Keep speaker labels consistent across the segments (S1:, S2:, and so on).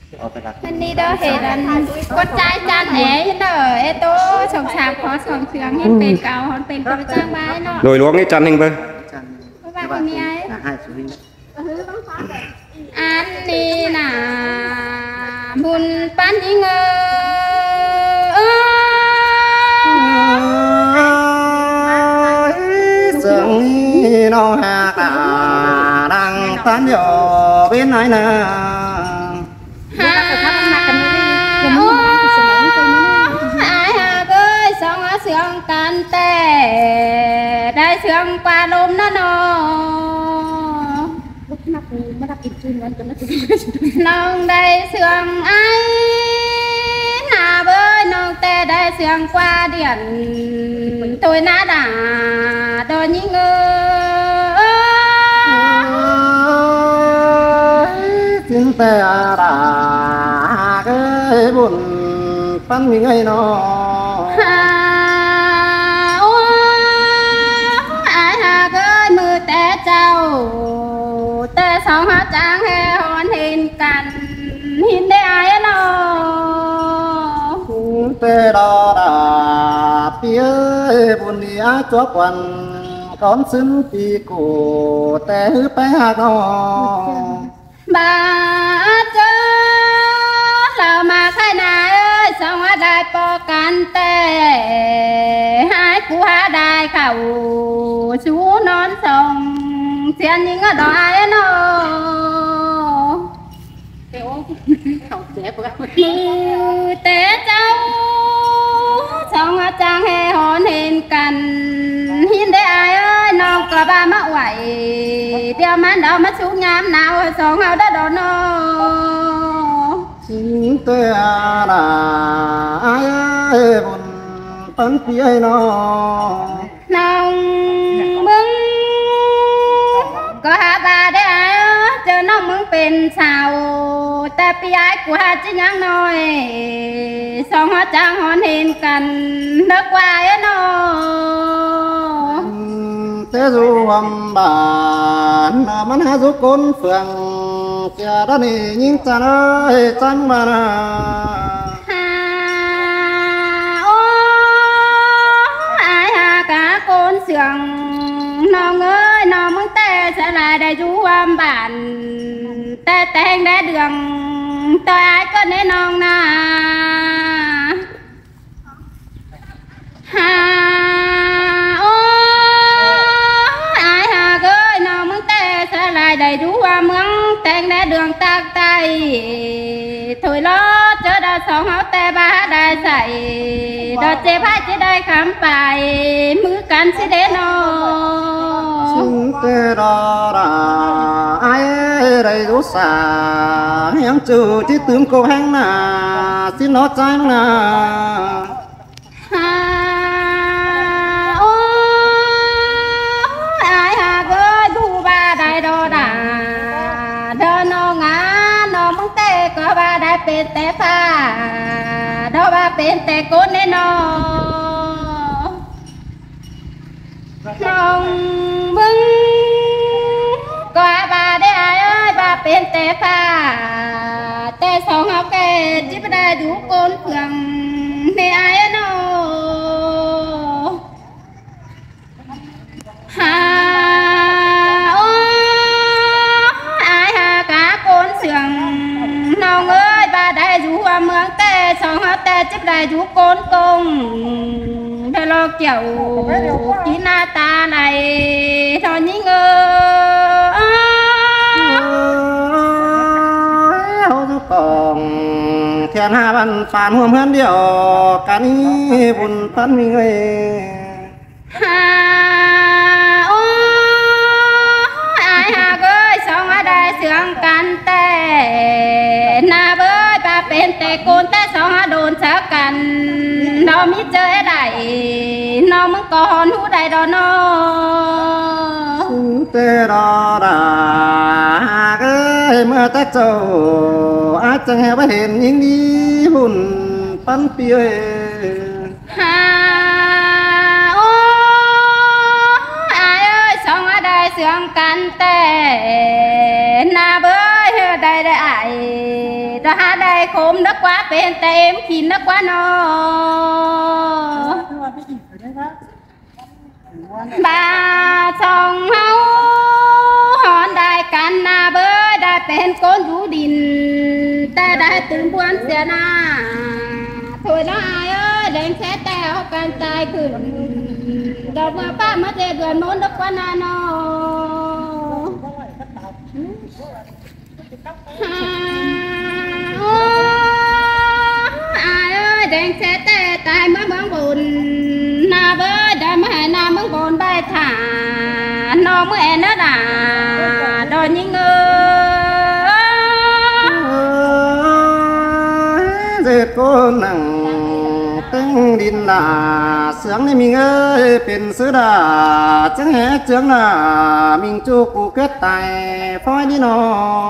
S1: มันนี่เด้อเห็นอันกดใจจันเอ๋เด้อเอโตสงสารขอส่งเสียงให้เป็นเก่าฮอนเป็นตัวจ้างบ้านเนาะ
S2: โดยล้วงนี่จันเองเพิ่น
S1: ว่าคนนี้อันนี้น่ะบุญปันยิง
S3: sương nó hạ cả đang tan nhỏ bên này nè
S1: ai hà ơi xong ở sương can tè đây sương qua lôm nó nong đây sương ai hà bơi nong tè đây sương qua điện tôi nã đà đôi những
S3: tiếng tè đà cái buồn phân mình ấy nó
S1: ai hà cái mưa tè trâu tè sóng hát trắng hè hòn hình cằn hình để ai nó
S3: tè đò đà phía buồn đi á chúa quần con xứng tì cổ tè hứ bé hà nó
S1: bà chớ là mà khai này ơi xong ở đây po can tè hai cú ha đài khẩu chú non sông xiên những ở đó ai nó té cháu xong ở trang hè hòn hình cằn hin để ai ơi non có ba mắt quậy đeo mắt đâu mắt xuống nhám nào xong ở đó đó nó
S3: tiếng tè đà ai ơi buồn phân phía nó
S1: nông bưng có hai ba để ai ơi chờ nông bưngเป็นสาวแต่พี่ไอ้กูหาจะยังน้อยสองหัวจางหอนเห็นกันเลิกว่าไอ้น้อ
S3: thế dù hầm bản mà ha dù côn phượng kia đó nè nhưng ta ơi chân mà
S1: ai hà cả côn sườn non ơi non muốn tê sẽ lại đây chú hầm bản tê tê để đường tôi ai có nên non na ai hà ơi non muốn tê sẽ lại đầy chú hầm muốn tê để đường tạc tay thôi lo chớ đã sống áo tê ba đại sậy đó chế phải chế đây khám bài mưa cắn sẽ đến nó
S3: chúng tê đó là ai đây rú xả em trừ chứ tướng cô hăng nà xin nó tránh nà
S1: ai hà ơi thu ba đại đô đà đơ nó ngã nó muốn tê có ba đại bên tê pha đó ba bên tê cốt nên nó nông bưng có ba để ai ơi ba bên tê pha tê sống học kê chỉ phải đại đủ côn phường để ai nó ai hà cá côn sườn nông ơi ba đại du hoa mương tê sống học tê chỉ phải đại đủ côn công để lo kiểu chỉ na ta này thôi những
S3: còn thiên hà văn phản hôm hơn điều cả ní buồn phân mình ơi
S1: ai hà ơi xong ở đây sương can tè na bơi ba bên tè côn tè xong ở đồn sợ cần nó mi chơi đây nó muốn còn hú đây đó nó
S3: tê đó đã cái mưa tết trâu ai chẳng hề bắt hiện những đi buồn phân phía
S1: ai ơi xong ở đây sương can tè na bơi đây đây ai ra đây khôm nó quá bên tem kín nó quá nó bà song hao hòn đại can na bơi đại bên con vũ đình ta đại từng buôn xe na thôi đó ai ơi đánh xe tèo can tay cứ đợt vừa ba mất để đường môn đất quan na nó ai ơi đánh xe tè tay mới mướn bùn na bơi đã mà na mướn bùn bay thả nó mới em nó đã đôi những
S3: dệt cô nặng tiếng đình là sướng này mình ơiเป็นsứ đà chẳng hé chướng là mình chu cụ kết tài phoi đi nó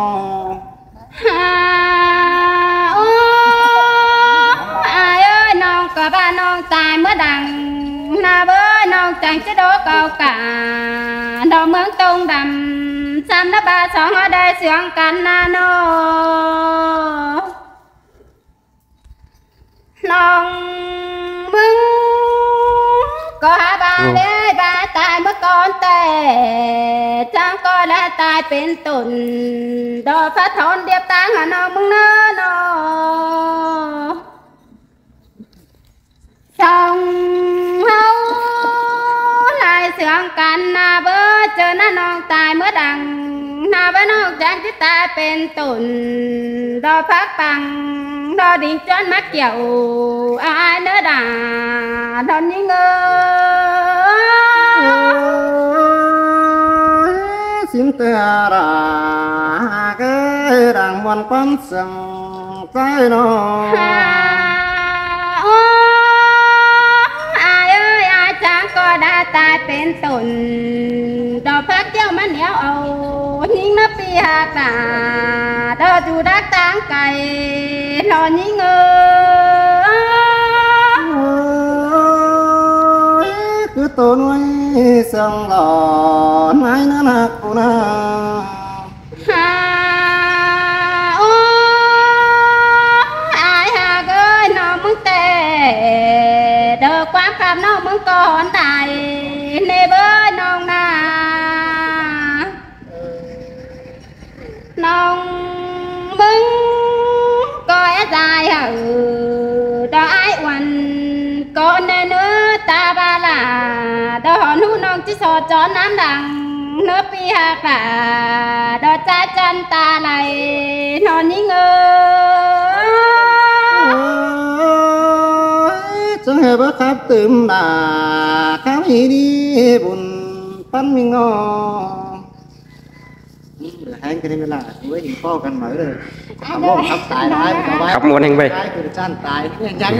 S1: ai ơi non cả ba non tài mới đằng na với non chẳng chứ đó cao cả đâu mướn tung đầm xăm nó ba sóng ở đây sướng cắn na nó non mướn có ba lê ba tài mới con tệ chẳng có là tài bên tụn đó phát thôn điệp tang hà nó mừng nó xong hâu lại sướng cắn na bơ chờ nó non tài mới đằng na bơ non chẳng chứ tài bên tụn đó phát bằng đó đi choán mắt kiểu ai nữa đã đón những
S3: xin tờ ra cái đàng quan quan sừng trái nó
S1: ai ơi ai chẳng có đã tài bên tụn đó phát cháu mắt néo ầu nhưng nó bị hạt đã đó dù đã tăng cày lo những
S3: cứ tôi nuôi sông lò nái nó nạc cô na
S1: ai hà ơi nó muốn tệ đỡ quán pháp nó muốn con tài nê bơ nông na nông bưng coi dài hở đó ai oan con nên nữa ta ba là đó họ nu nông chỉ so cho nám đằng nước pi hạt là đó cha chân ta này nó những
S3: chẳng hề bớt khắp tươm là khám ý đi buồn phân mình ngò hai cái này là với những kho cần mở rồi không có khắp tài ai
S2: khắp muốn hành về
S3: cứ chan tài nhắn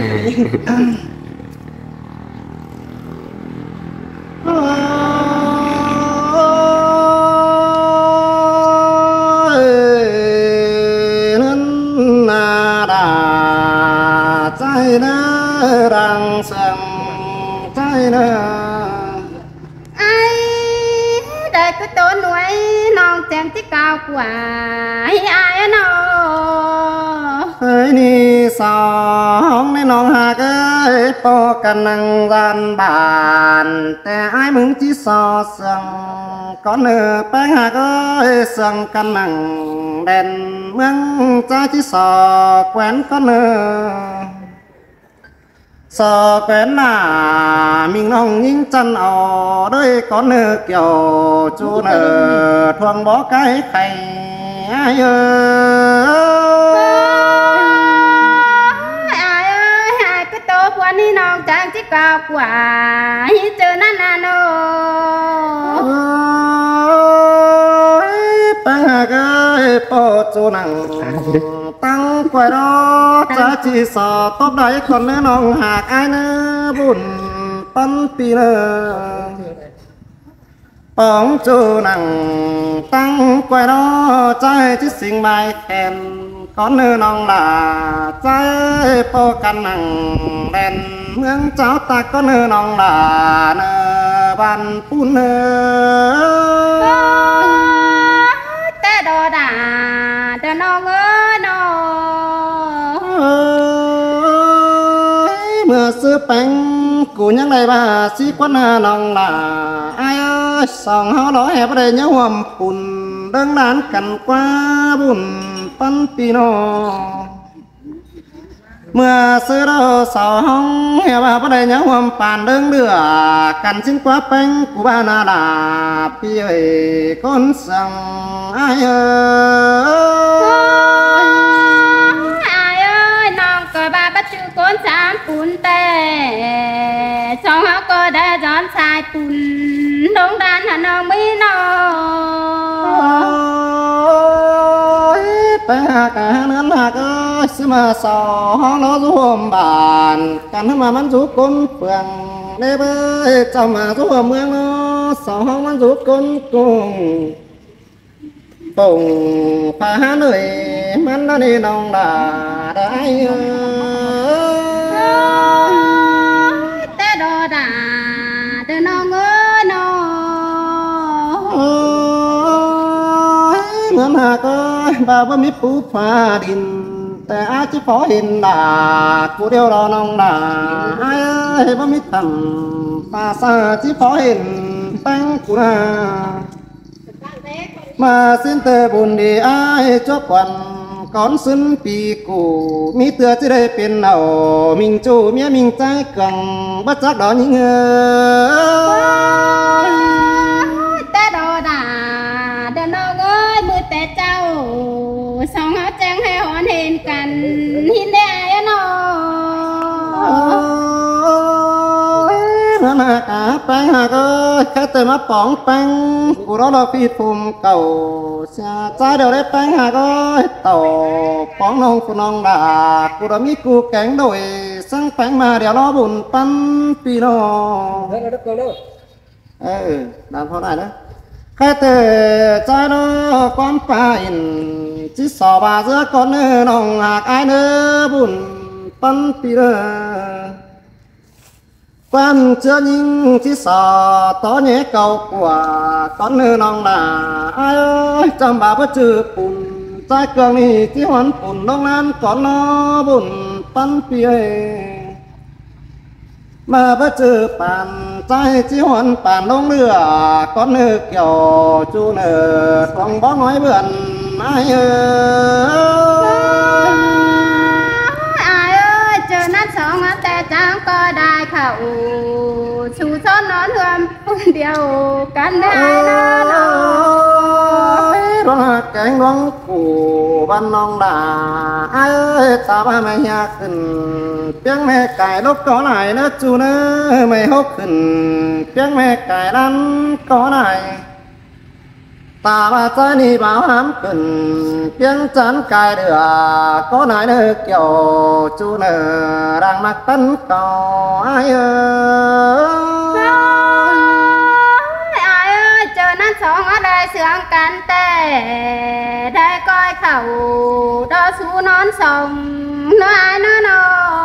S3: nên là đã trái nó đang sầm trái nó
S1: ai đây cứ tốn nuôi non xem chiếc cao quả ai nó
S3: ai ni song nên non hà cái po cần năng gian bànแต่ai mừng chỉ so sương có nửa bánh hà cái sương cần năng đèn mừng cha chỉ so quen có nửa so quen là mình nong những chân ở đây có nửa kiểu chú nửa thuồng bó cái khay ai
S1: quan đi non chẳng chiếc cao quả hít chờ năn năn
S3: ba cái po chú nằng tăng quay đó cha chỉ sợ tốt đấy còn nếu non hạt ai nữa buồn phân pi nữa bóng chú nằng tăng quay đó cha chỉ sinh mai khen con nơ non là trái po căn nằng đèn mương cháu ta con nơ non là nơ ban pun nơ
S1: té đồ đà đồ non ơi nó
S3: mưa xưa bánh cụ nhắc này bà sĩ quán nòng là ai ơi sòng háo đó hẹp đây nhớ hòm phùn đơn đán cằn qua bùn pan pino mưa xưa đó sòng hông hẹp bà đây nhớ hòm bàn đơn đưa cằn xin quá bánh của bà na là pi ơi con sòng ai
S1: ơi nòng cờ ba bắt chư con chán bùn tè trong háo cơ đã gión xài bùn đông đan hà nòng mỹ nò
S3: bánh hà cả nến hà ơi xứ mà sò nó rú hòm bàn cằn màมันrú con phượng đê bơi trong mà rú hòm mương nó sòมันrú con cùng bùng phá nơiมันnó đi nòng là đại
S1: té đò đà đờ nòng ơi nò
S3: ngân hà ơi bà vẫn biết phú phá đìnhแต่อาจจะพอเห็นดากูเดียวรอน้องดาไอ้เอ้ยบ่มีทำภาษาที่พอเห็นแป้งกูนามาสิ้นเตอบุญดีไอ้จบวันก่อนสิ้นปีกูมีเตือจะได้เป็นเอามิงจูเมียมิงใจกังบัดจักดอกยิง
S1: té đò đà đờ nòng ơiมือแต่เจ้าสองเขาแจ้งให้หอนเห็นกันหินได้ไอ้นอ
S3: นั่นหากาแป้งหากแค่แต่มาป๋องแป้งกูรอเราฟีภูมิเก่าเสียใจเดี๋ยวได้แป้งหากต่อป๋องน้องกูน้องด่ากูเรามีกูแกงโดยสั่งแป้งมาเดี๋ยวรอบุญปั้นปีน้องด่านพอได้นะแค่แต่ใจเราความปานจิตสอบาเสื้อก้อนเนื้อน้องหากไอ้เนื้อบุญปั้นปีเด้อquan chưa nhìn chỉ sợ to nhẹ cầu quả con nữ nòng là ai ơi trong bà bất trừ bùn trái cường này chỉ hoàn bùn đông lan con nó bùn pan pie mà bất trừ bàn trái chỉ hoàn bàn đông lửa con nữ kiểu chu nữ con bó nói bươn ai
S1: ơi chờ nát sóng áแต่จ้างก็ได้เขาชูซ้อนนอนรวมเดียวกันได้นะ
S3: ร้องแกงร้องกูบ้านน้องด่าไอ้ตาบ้าไม่อยากขึ้นเพียงแม่ไก่ลบก็ไหนนะจูเนื้อไม่หกขึ้นเพียงแม่ไก่นั้นก็ไหนตาบ้าใจนี่บ่าวห้ามขึ้นเพียงจันไก่เดือก็ไหนเนื้อเกี่ยวจูเนื้อรังมักตั้นก่อไอ้
S1: เจอนั้นสองได้เสียงกันแต่ได้ก้อยเข่าดอสูนอนส่งเนื้อไอ้เนื้อนอ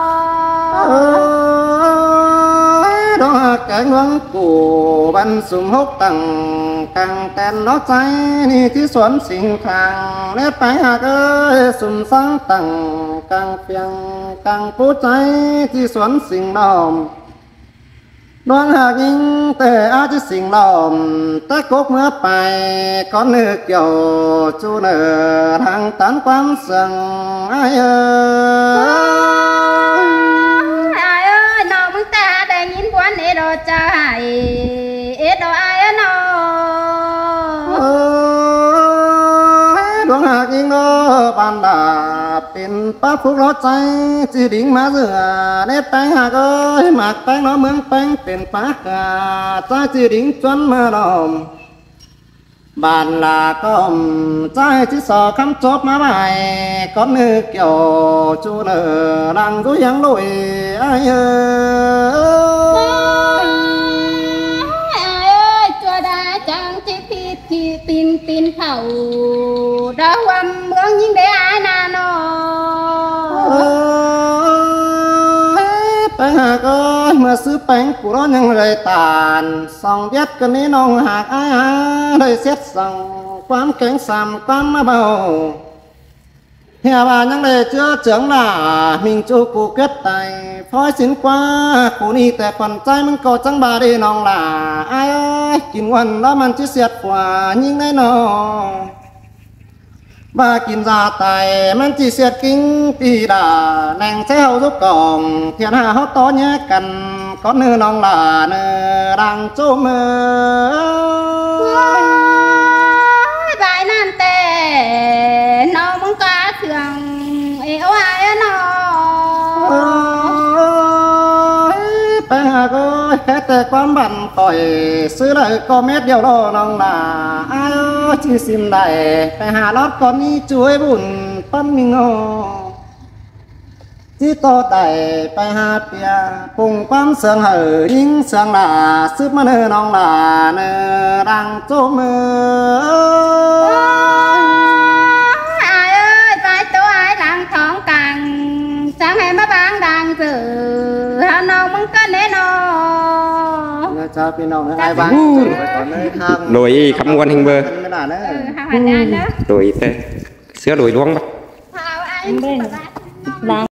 S3: đó cái ngưỡng của ban sum hốc tầng càng tên nó cháy niที่สวนสิงคางและไปหากสุ่มสังตังกังเพียงกังผู้ใจที่สวนสิงดอมดวงหากยิงแต่อาจจะสิ่งหลอมแต่กกเมื่อไปก้อนเนื้อเกี่ยวจูเนื้อทางตันความสั่งไอ้
S1: น้องมึงตาได้ยินควันเอโดใจเอโดไอ้นอ
S3: ดวงหากยิงก็บานดาเป็นป้าพุกรถใจจีดิ่งมาเสือในแป้งหากหมากแป้งน้องเมืองแป้งเป็นป้ากาใจจีดิ่งจนมาดอมบ้านลาก็ใจที่สอคำจบมาใหม่ก้อนเนื้อเกี่ยวจูเนื้อดังรู้ยังลุยไอ้
S1: จัวได้จังที่พี่ที่ปีนเข่าดาววันเมืองยิ่งได้อายนาโน
S3: ไปหากเมื่อซื้อแป้งกูร้อนยังเลยตานส่องยัดกันนี้น้องหากอ้ายได้เสียดส่องความแข็งสามความมาเบา hè bà nhắc để chưa trưởng là mình chú cụ kết tài phói xin qua cụ niแต่phần trái mình có chẳng bà đi nòng là ai ơi kín quần đó mình chỉ xiết quả nhưng đấy nó bà kín ra tài mình chỉ xiết kinh tì đà nàng sẽ hậu giúp cổng thiên hạ hót to nhé cần có nơi nòng là nơi đang chỗ mơ
S1: bài nan tè nó muốn cá thường yêu ai nó
S3: bé hà ơi hết tệ quan bản tỏi xứ lại có mét điều đó nòng là ai ơi chỉ xin đại bé hà lót con đi chuối bùn phân mình ngô chỉ to đại bé hà bia cùng quan sương hở nhưng sương là sức mà nơi nòng là nơi đang chỗ mơ
S1: ai ơi phải tôi ai đang thong càng sáng hay má bang đang giữ hà nó muốn cá nè nó
S3: choพี่น้องai bán có nơi tham
S2: lùi khăm quan hình bơ
S1: hàng hành nữa
S2: lùi tê sữa lùi luôn bắt
S1: ai